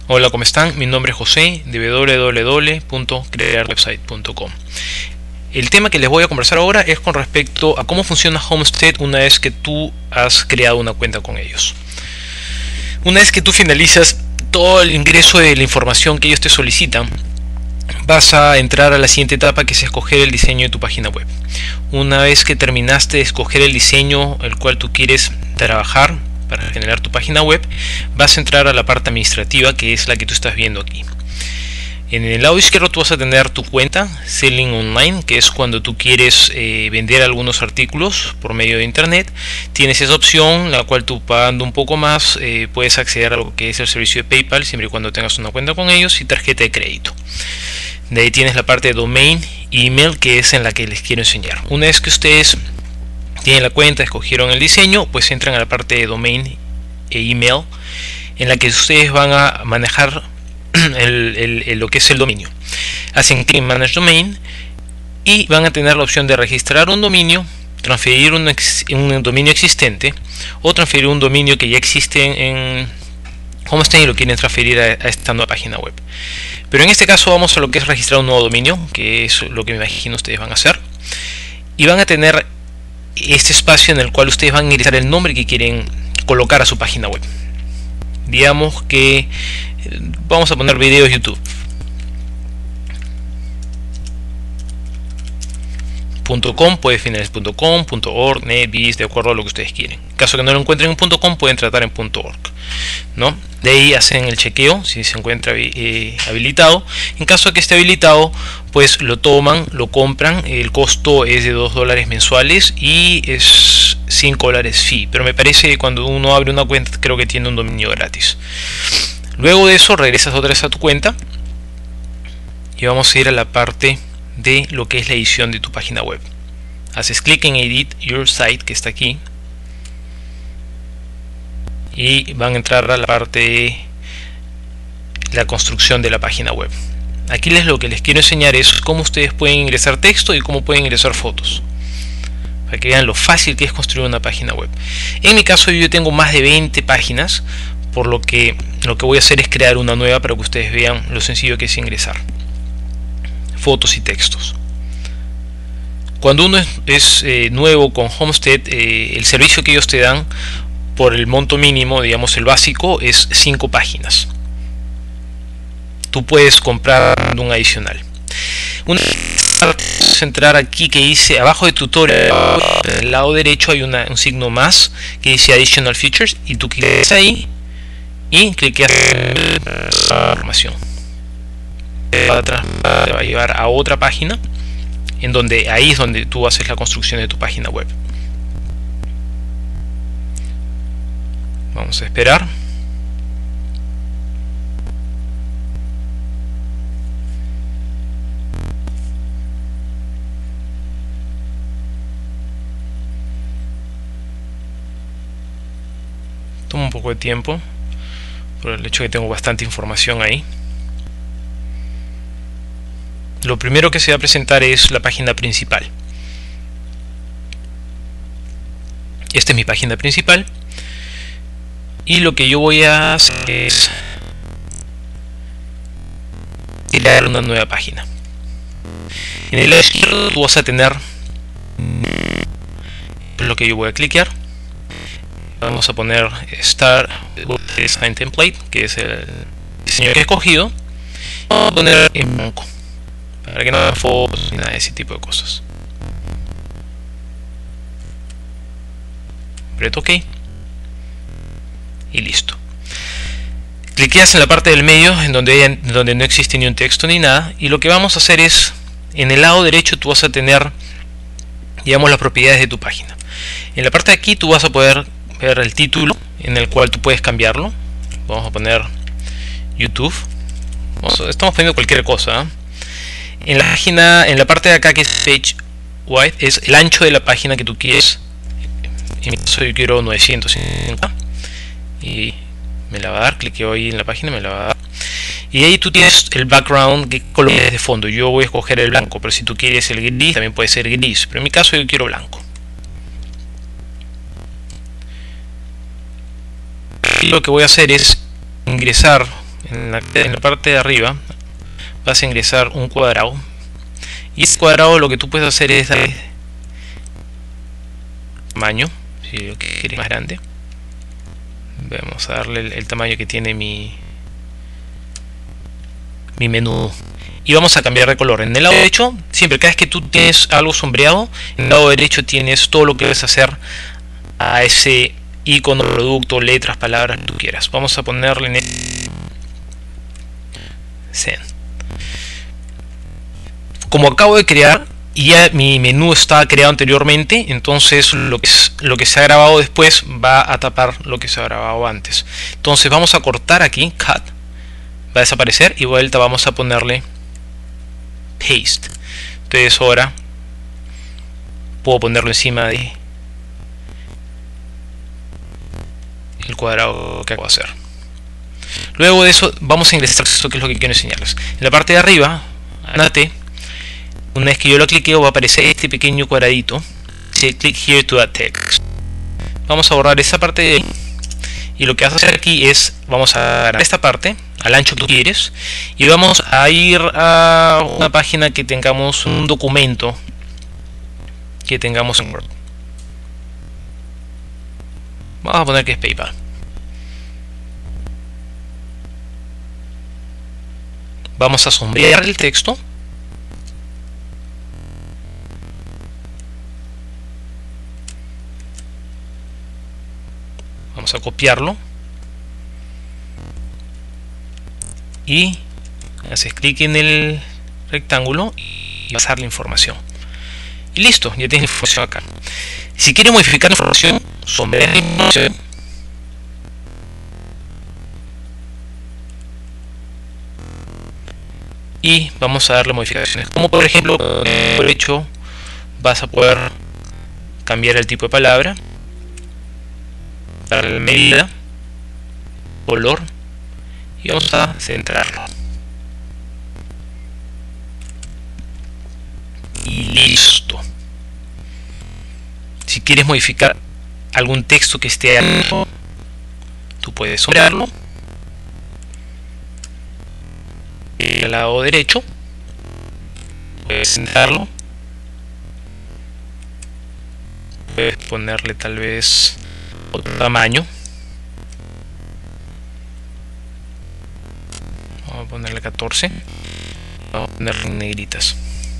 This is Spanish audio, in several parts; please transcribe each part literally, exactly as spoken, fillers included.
Hola, ¿cómo están? Mi nombre es José de w w w punto crear website punto com. El tema que les voy a conversar ahora es con respecto a cómo funciona Homestead una vez que tú has creado una cuenta con ellos. Una vez que tú finalizas todo el ingreso de la información que ellos te solicitan, vas a entrar a la siguiente etapa, que es escoger el diseño de tu página web. Una vez que terminaste de escoger el diseño el cual tú quieres trabajar para generar tu página web, vas a entrar a la parte administrativa, que es la que tú estás viendo aquí. En el lado izquierdo tú vas a tener tu cuenta Selling Online, que es cuando tú quieres eh, vender algunos artículos por medio de internet. Tienes esa opción, la cual tú, pagando un poco más, eh, puedes acceder a lo que es el servicio de PayPal, siempre y cuando tengas una cuenta con ellos, y tarjeta de crédito. De ahí tienes la parte de domain y email, que es en la que les quiero enseñar. Una vez que ustedes tienen la cuenta, escogieron el diseño, pues entran a la parte de domain e email, en la que ustedes van a manejar el, el, el, lo que es el dominio. Hacen clic en Manage Domain y van a tener la opción de registrar un dominio, transferir un, ex, un dominio existente, o transferir un dominio que ya existe en, en Homestead y lo quieren transferir a, a esta nueva página web. Pero en este caso vamos a lo que es registrar un nuevo dominio, que es lo que me imagino ustedes van a hacer, y van a tener este espacio en el cual ustedes van a ingresar el nombre que quieren colocar a su página web. Digamos que vamos a poner videos YouTube .com, puede finales punto com, .org, net, biz, de acuerdo a lo que ustedes quieren. En caso que no lo encuentren en .com, pueden tratar en .org, ¿no? De ahí hacen el chequeo si se encuentra eh, habilitado. En caso de que esté habilitado, pues lo toman, lo compran. El costo es de dos dólares mensuales y es cinco dólares fee, pero me parece que cuando uno abre una cuenta, creo que tiene un dominio gratis. Luego de eso regresas otra vez a tu cuenta y vamos a ir a la parte de lo que es la edición de tu página web. Haces clic en Edit Your Site, que está aquí, y van a entrar a la parte de la construcción de la página web. Aquí les lo que les quiero enseñar es cómo ustedes pueden ingresar texto y cómo pueden ingresar fotos, para que vean lo fácil que es construir una página web. En mi caso yo tengo más de veinte páginas, por lo que lo que voy a hacer es crear una nueva para que ustedes vean lo sencillo que es ingresar fotos y textos. Cuando uno es, es eh, nuevo con Homestead, eh, el servicio que ellos te dan por el monto mínimo, digamos el básico, es cinco páginas. Tú puedes comprar un adicional. Una vez entrar aquí que dice abajo de tutorial, al lado derecho hay una, un signo más que dice Additional Features, y tú clicas ahí y cliqueas en la información. Te va a llevar a otra página en donde ahí es donde tú haces la construcción de tu página web. Vamos a esperar. Toma un poco de tiempo por el hecho de que tengo bastante información ahí. Lo primero que se va a presentar es la página principal. Esta es mi página principal y lo que yo voy a hacer es crear una nueva página. En el lado izquierdo tú vas a tener lo que yo voy a cliquear. Vamos a poner Start Design Template, que es el diseño que he escogido. Vamos a poner en blanco, para que no haga fotos ni nada de ese tipo de cosas. Aprieto OK y listo. Cliqueas en la parte del medio en donde, en donde no existe ni un texto ni nada, y lo que vamos a hacer es, en el lado derecho tú vas a tener, digamos, las propiedades de tu página. En la parte de aquí tú vas a poder ver el título, en el cual tú puedes cambiarlo. Vamos a poner YouTube. Vamos a, estamos poniendo cualquier cosa, ¿eh? En la página, en la parte de acá que es Page Width, es el ancho de la página que tú quieres. En mi caso yo quiero novecientos cincuenta y me la va a dar. Cliqueo ahí en la página, me la va a dar. Y ahí tú tienes el background, que color es de fondo. Yo voy a escoger el blanco, pero si tú quieres el gris también puede ser gris, pero en mi caso yo quiero blanco. Y lo que voy a hacer es ingresar en la, en la parte de arriba vas a ingresar un cuadrado, y este cuadrado lo que tú puedes hacer es darle tamaño, si lo quieres más grande. Vamos a darle el, el tamaño que tiene mi mi menú, y vamos a cambiar de color. En el lado derecho, siempre cada vez que tú tienes algo sombreado, en el lado derecho tienes todo lo que debes hacer a ese icono, producto, letras, palabras que tú quieras. Vamos a ponerle en el Send. Como acabo de crear y ya mi menú estaba creado anteriormente, entonces lo que, es, lo que se ha grabado después va a tapar lo que se ha grabado antes. Entonces vamos a cortar aquí, cut, va a desaparecer, y vuelta vamos a ponerle paste. Entonces ahora puedo ponerlo encima de el cuadrado que acabo de hacer. Luego de eso vamos a ingresar esto, que es lo que quiero enseñarles. En la parte de arriba, andate, una vez que yo lo cliqueo va a aparecer este pequeño cuadradito, dice click here to add text. Vamos a borrar esa parte de ahí, y lo que vas a hacer aquí es, vamos a agarrar esta parte al ancho que tú quieres, y vamos a ir a una página que tengamos un documento que tengamos en Word. Vamos a poner que es PayPal. Vamos a sombrear el texto. Vamos a copiarlo. Y haces clic en el rectángulo y pasar la información. Y listo, ya tienes la información acá. Si quieres modificar la información, sombrear la información. Y vamos a darle modificaciones, como por ejemplo, por hecho, vas a poder cambiar el tipo de palabra, darle medida, color, y vamos a centrarlo. Y listo. Si quieres modificar algún texto que esté ahí, tú puedes sombrearlo. Al lado derecho puedes centrarlo, puedes ponerle tal vez otro tamaño, vamos a ponerle catorce, vamos a ponerle en negritas,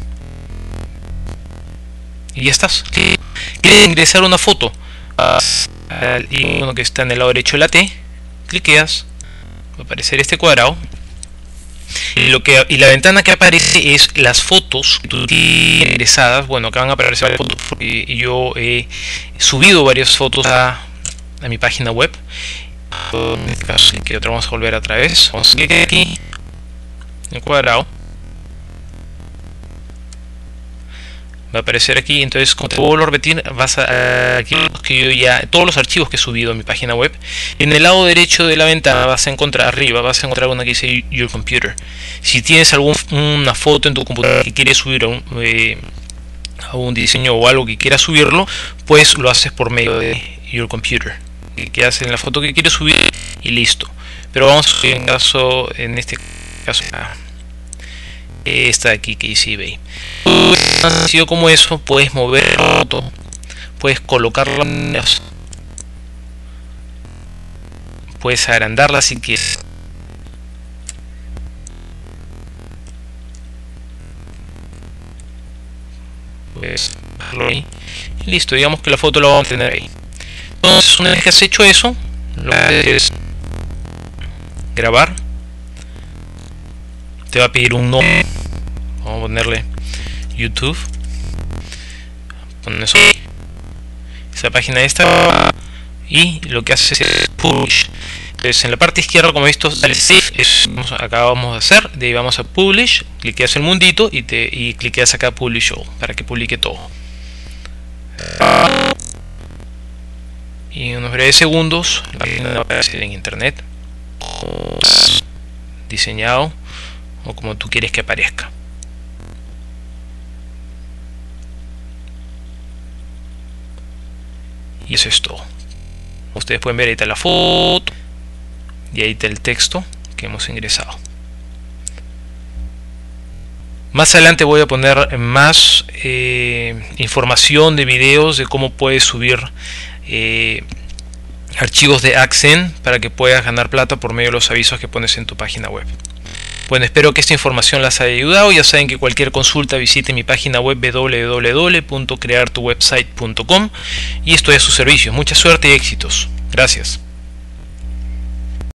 y ya estás. ¿Quieres ingresar una foto al icono que está en el lado derecho de la T? Cliqueas, va a aparecer este cuadrado. Y, lo que, y la ventana que aparece es las fotos que tú tienes ingresadas. Bueno, acá van a aparecer varias fotos porque yo he subido varias fotos a, a mi página web. En este caso, que otra vamos a volver otra vez. Vamos a clicar aquí en el cuadrado. Va a aparecer aquí. Entonces, como te vuelvo a repetir, vas a aquí que yo ya todos los archivos que he subido a mi página web. En el lado derecho de la ventana vas a encontrar arriba, vas a encontrar una que dice Your Computer. Si tienes alguna foto en tu computadora que quieres subir a un, eh, a un diseño o algo que quieras subirlo, pues lo haces por medio de Your Computer. Que haces en la foto que quieres subir y listo. Pero vamos a ver en caso, en este caso, esta de aquí que dice eBay. Tan sencillo como eso, puedes mover la foto, puedes colocarla, puedes agrandarla si quieres. Puedes dejarlo ahí. Y listo, digamos que la foto la vamos a tener ahí. Entonces, una vez que has hecho eso, lo que haces es grabar. Te va a pedir un nombre. Vamos a ponerle YouTube. Ponen eso. Esa página esta. Y lo que haces es Publish. Entonces en la parte izquierda, como he visto, dale Save. Eso acabamos de hacer. De ahí vamos a Publish. Cliqueas el mundito y, te, y cliqueas acá Publish All para que publique todo. Y en unos breves segundos la página va a aparecer en internet. Diseñado o como tú quieres que aparezca. Y eso es todo. Ustedes pueden ver ahí está la foto y ahí está el texto que hemos ingresado. Más adelante voy a poner más eh, información de videos de cómo puedes subir eh, archivos de Accent para que puedas ganar plata por medio de los avisos que pones en tu página web. Bueno, espero que esta información las haya ayudado. Ya saben que cualquier consulta visite mi página web w w w punto crear tu website punto com y estoy a su servicio. Mucha suerte y éxitos. Gracias.